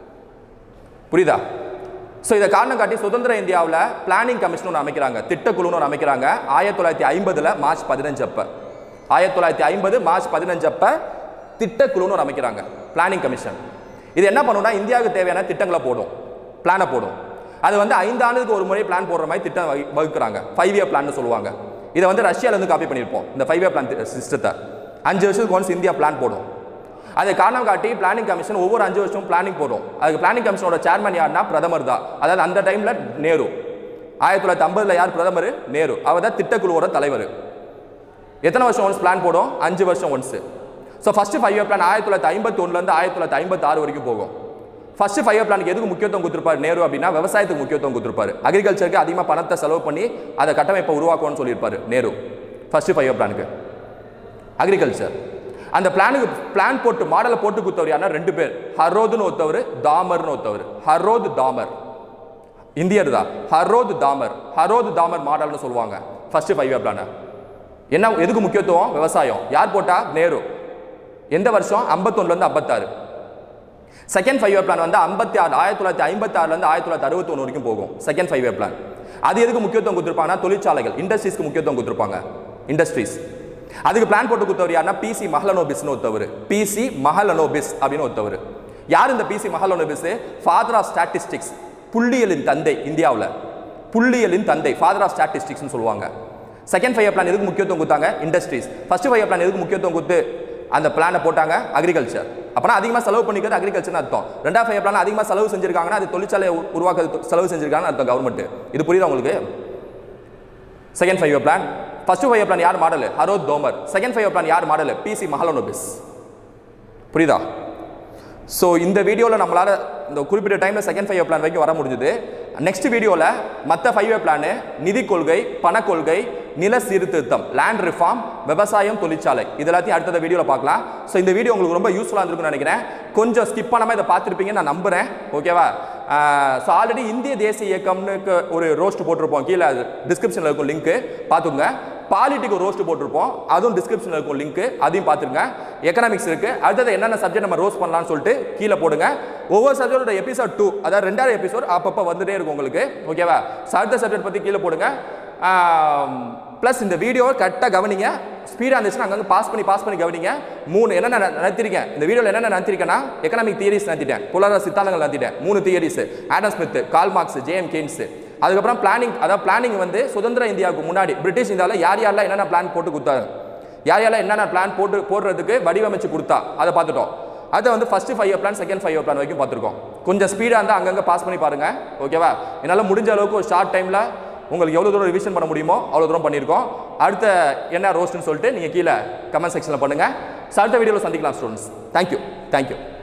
புரியுதா? ஸோ இதை காரணம் காட்டி சுதந்திர இந்தியாவில் பிளானிங் கமிஷன் ஒன்று அமைக்கிறாங்க, திட்டக்குழுன்னு ஒன்று அமைக்கிறாங்க. ஆயிரத்தி தொள்ளாயிரத்தி ஐம்பதுல மார்ச் பதினஞ்சு அப்ப ஆயிரத்தி தொள்ளாயிரத்தி ஐம்பது மார்ச் பதினஞ்சு அப்ப திட்டக்குழுன்னு ஒன்று அமைக்கிறாங்க, பிளானிங் கமிஷன். இது என்ன பண்ணுன்னா இந்தியாவுக்கு தேவையான திட்டங்களை போடும், பிளானை போடும். அது வந்து ஐந்து ஆண்டுக்கு ஒரு முறை பிளான் போடுற மாதிரி திட்டம் வகுக்கிறாங்க, ஃபைவ் இயர் பிளான் சொல்லுவாங்க. இதை வந்து ரஷ்யாவிலேருந்து காப்பி பண்ணியிருப்போம், இந்த ஃபைவ் இயர் பிளான் சிஸ்டத்தை. அஞ்சு வருஷத்துக்கு ஒன்ஸ் இந்தியா பிளான் போடும். அதை காரணம் காட்டி பிளானிங் கமிஷன் ஒவ்வொரு அஞ்சு வருஷமும் பிளானிங் போடும். அதுக்கு பிளானிங் கமிஷனோட சேர்மன் யாருன்னா பிரதமர் தான். அதாவது அந்த டைம்ல நேரு. ஆயிரத்தி தொள்ளாயிரத்தி ஐம்பதுல யார் பிரதமர்? நேரு. அவர் தான் திட்டக்குழுவோட தலைவர். எத்தனை வருஷம் ஒன்ஸ் பிளான் போடும்? அஞ்சு வருஷம் once. So first five year plan ஆயிரத்தி தொள்ளாயிரத்தி ஐம்பத்தி ஒன்றுலேருந்து ஆயிரத்தி தொள்ளாயிரத்தி ஐம்பத்தி ஆறு வரைக்கும் போகும். ஃபர்ஸ்ட் ஃபைவ் இயர் பிளானுக்கு எதுக்கு முக்கியத்துவம் கொடுத்துருப்பாரு நேரு அப்படின்னா விவசாயத்துக்கு முக்கியத்துவம் கொடுத்துருப்பாரு. அக்ரிகல்ச்சருக்கு அதிகமாக பணத்தை செலவு பண்ணி அதை கட்டமைப்பை உருவாக்கணும்னு சொல்லியிருப்பாரு நேரு. ஃபர்ஸ்ட் ஃபைவ் இயர் பிளானுக்கு அக்ரிகல்ச்சர். அந்த பிளானுக்கு பிளான் போட்டு மாடலை போட்டு கொடுத்தவர் யாருன்னா ரெண்டு பேர், ஹரோதுன்னு ஒருத்தவர், தாமர்னு ஒருத்தவர். ஹரோத் தாமர் இந்தியர் தான். ஹரோத் தாமர் ஹரோத் தாமர் மாடல்னு சொல்லுவாங்க ஃபர்ஸ்ட் ஃபைவ் இயர் பிளான. என்ன எதுக்கு முக்கியத்துவம்? விவசாயம். யார் போட்டா? நேரு. எந்த வருஷம்? ஐம்பத்தொன்னுல இருந்து ஐம்பத்தாறு. செகண்ட் ஃபைவ் இயர் பிளான் வந்து ஐம்பத்தி ஆறு ஆயிரத்தி தொள்ளாயிரத்தி ஐம்பத்தி ஆறுல இருந்து ஆயிரத்தி தொள்ளாயிரத்தி அறுபத்தி ஒன்று வரைக்கும் போகும் செகண்ட் ஃபைவ் இயர் பிளான். அது எதுக்கு முக்கியத்துவம் கொடுத்துருப்பாங்கன்னா தொழிற்சாலைகள், இண்டஸ்ட்ரீஸ்க்கு முக்கியத்துவம் கொடுத்துருப்பாங்க, இண்டஸ்ட்ரீஸ். அதுக்கு பிளான் போட்டு கொடுத்தவர் யாருன்னா பிசி மஹலனோபிஸ்னு ஒருத்தவர். பிசி மஹலனோபிஸ் அப்படின்னு ஒருத்தவர். யார் இந்த PC Mahalanobis? Father of statistics, புள்ளியலின் தந்தை. இந்தியாவில் புள்ளியலின் தந்தை, ஃபாதர் ஆஃப் ஸ்டாட்டிஸ்டிக்ஸ்னு சொல்லுவாங்க. செகண்ட் ஃபைவ் இயர் பிளான் எதுக்கு முக்கியத்துவம் கொடுத்தாங்க? Industries. First five year plan எதுக்கு முக்கியத்துவம் கொடுத்து அந்த பிளானை போட்டாங்க? அக்ரிகல்ச்சர். அப்பனா அதிகமாக செலவு பண்ணிக்கிறது அக்ரிகல்ச்சர்னு அர்த்தம். ரெண்டாவது ஃபைவ் இயர் பிளான் அதிகமாக செலவு செஞ்சிருக்காங்கன்னா அது தொழிற்சாலை உருவாக்க செலவு செஞ்சிருக்காங்கன்னு அர்த்தம் கவர்மெண்ட். இது புரியுதா உங்களுக்கு? Second five year plan. First five year plan யார் model? Harrod Domar. Second five year plan யார் மாடல்? பிசி மஹலனோபிஸ். புரியுதா? ஸோ இந்த வீடியோவில் நம்மளால் இந்த குறிப்பிட்ட டைமில் செகண்ட் ஃபைவ் இயர் பிளான் வரைக்கும் வர முடிஞ்சது. நெக்ஸ்ட் வீடியோவில் மற்ற ஃபைவ் இயர் பிளான், நிதி கொள்கை, பணக்கொள்கை, நில சீர்திருத்தம், லேண்ட் ரிஃபார்ம், விவசாயம், தொழிற்சாலை, இது எல்லாத்தையும் அடுத்த வீடியோவில் பார்க்கலாம். ஸோ இந்த வீடியோ உங்களுக்கு ரொம்ப யூஸ்ஃபுல்லாக இருந்திருக்குன்னு நினைக்கிறேன். கொஞ்சம் ஸ்கிப் பண்ணாமல் இதை பார்த்துருப்பீங்கன்னு நான் நம்புகிறேன். ஓகேவா? ஸோ ஆல்ரெடி இந்திய தேசிய இயக்கம்னு ஒரு ரோஸ்ட் போட்டிருப்போம், கீழே டிஸ்கிரிப்ஷனில் இருக்கும் லிங்க்கு பார்த்துங்க. பாலிட்டிக்கு ரோஸ்ட் போட்டிருப்போம், அதுவும் டிஸ்கிரிப்ஷனில் இருக்கும் லிங்க், அதையும் பார்த்துருங்க. எக்கனாமிக்ஸ் இருக்கு, அடுத்தது என்னென்ன சப்ஜெக்ட் நம்ம ரோஸ்ட் பண்ணலாம்னு சொல்லிட்டு கீழே போடுங்க. ஒவ்வொரு சப்ஜெக்டோட எபிசோட் டூ, அதாவது ரெண்டாவது எபிசோட் அப்பப்போ வந்துட்டே இருக்கும் உங்களுக்கு. ஓகேவா? அடுத்த சப்ஜெக்ட் பற்றி கீழே போடுங்க. ப்ளஸ் இந்த வீடியோ கரெக்டாக கவனிங்க. ஸ்பீடாக இருந்துச்சுன்னா அங்கங்கே பாஸ் பண்ணி பாஸ் பண்ணி கவனிங்க. மூணு என்னென்ன நடத்திருக்கேன் இந்த வீடியோவில், என்னென்ன நடத்திருக்கேன்னா எக்கனாமிக் தியரிஸ் நடத்திட்டேன், பொருளாதார சித்தாந்தங்கள் நடத்திட்டேன், மூணு theories, Adam Smith, Karl Marx, JM Keynes. அதுக்கப்புறம் பிளானிங், அதாவது பிளானிங் வந்து சுதந்திர இந்தியாவுக்கு முன்னாடி பிரிட்டிஷ் இந்தியாவில் யார் யாரெல்லாம் என்னென்ன பிளான் போட்டு கொடுத்தாங்க, யார் யாரெல்லாம் என்னென்ன பிளான் போட்டு போடுறதுக்கு வடிவமைச்சு கொடுத்தா அதை பார்த்துட்டோம். அதை வந்து first five year plan, second five year plan வரைக்கும் பார்த்துருக்கோம். கொஞ்சம் ஸ்பீடாக இருந்தால் அங்கங்கே பாஸ் பண்ணி பாருங்க. ஓகேவா? என்னால் முடிஞ்ச அளவுக்கு ஒரு ஷார்ட் டைமில் உங்களுக்கு எவ்வளோ தூரம் ரிவிஷன் பண்ண முடியுமோ அவ்வளோ தூரம் பண்ணியிருக்கோம். அடுத்த என்ன ரோஸ்ட்னு சொல்லிட்டு நீங்கள் கீழே கமெண்ட் செக்ஷனில் பண்ணுங்கள். அடுத்த வீடியோவில் சந்திக்கலாம் ஸ்டூடெண்ட்ஸ். Thank you thank you